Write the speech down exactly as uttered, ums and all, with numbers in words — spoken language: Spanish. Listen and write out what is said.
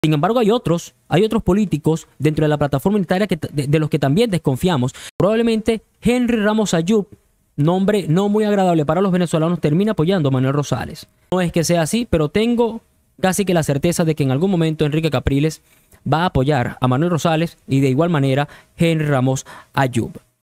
Sin embargo, hay otros, hay otros políticos dentro de la plataforma unitaria que, de, de los que también desconfiamos. Probablemente Henry Ramos Ayub, nombre no muy agradable para los venezolanos, termina apoyando a Manuel Rosales. No es que sea así, pero tengo casi que la certeza de que en algún momento Enrique Capriles va a apoyar a Manuel Rosales y de igual manera Henry Ramos Ayub.